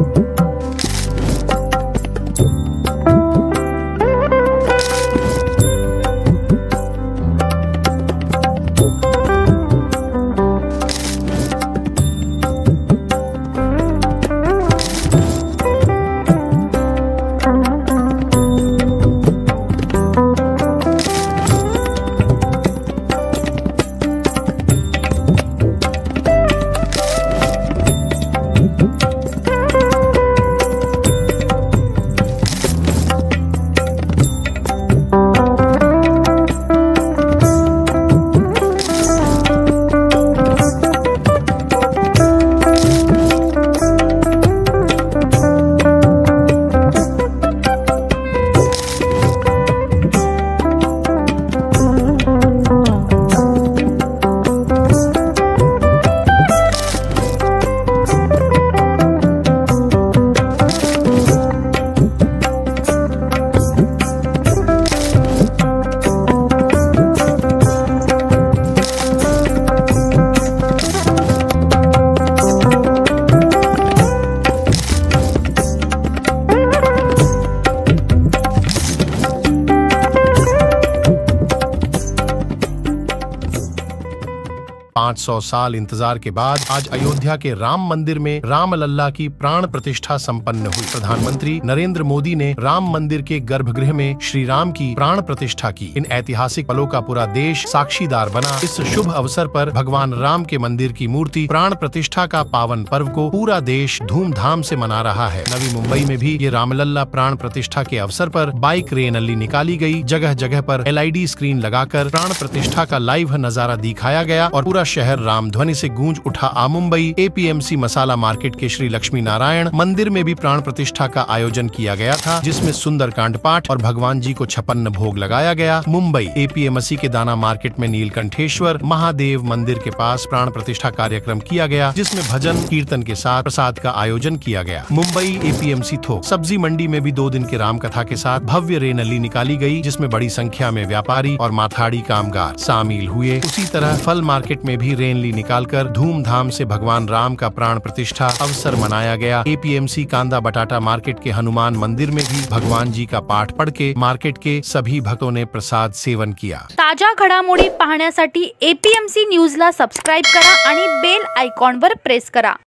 पाँच 500 साल इंतजार के बाद आज अयोध्या के राम मंदिर में रामलल्ला की प्राण प्रतिष्ठा संपन्न हुई। प्रधानमंत्री नरेंद्र मोदी ने राम मंदिर के गर्भगृह में श्री राम की प्राण प्रतिष्ठा की। इन ऐतिहासिक पलों का पूरा देश साक्षीदार बना। इस शुभ अवसर पर भगवान राम के मंदिर की मूर्ति प्राण प्रतिष्ठा का पावन पर्व को पूरा देश धूमधाम से मना रहा है। नवी मुंबई में भी ये रामलल्ला प्राण प्रतिष्ठा के अवसर पर बाइक रैली निकाली गई। जगह जगह पर LED स्क्रीन लगाकर प्राण प्रतिष्ठा का लाइव नजारा दिखाया गया और पूरा शहर रामध्वनि से गूंज उठा। मुंबई APMC मसाला मार्केट के श्री लक्ष्मी नारायण मंदिर में भी प्राण प्रतिष्ठा का आयोजन किया गया था, जिसमें सुंदर कांड पाठ और भगवान जी को 56 भोग लगाया गया। मुंबई APMC के दाना मार्केट में नीलकंठेश्वर महादेव मंदिर के पास प्राण प्रतिष्ठा कार्यक्रम किया गया, जिसमें भजन कीर्तन के साथ प्रसाद का आयोजन किया गया। मुंबई APMC थोक सब्जी मंडी में भी 2 दिन की राम कथा के साथ भव्य रैली निकाली गई, जिसमें बड़ी संख्या में व्यापारी और माथाड़ी कामगार शामिल हुए। उसी तरह फल मार्केट में भी रैली निकालकर धूमधाम से भगवान राम का प्राण प्रतिष्ठा अवसर मनाया गया। APMC कांदा बटाटा मार्केट के हनुमान मंदिर में भी भगवान जी का पाठ पढ़ के मार्केट के सभी भक्तों ने प्रसाद सेवन किया। ताजा घडामोडी पाहण्यासाठी APMC न्यूजला सबस्क्राइब करा आणि बेल आयकॉनवर प्रेस करा।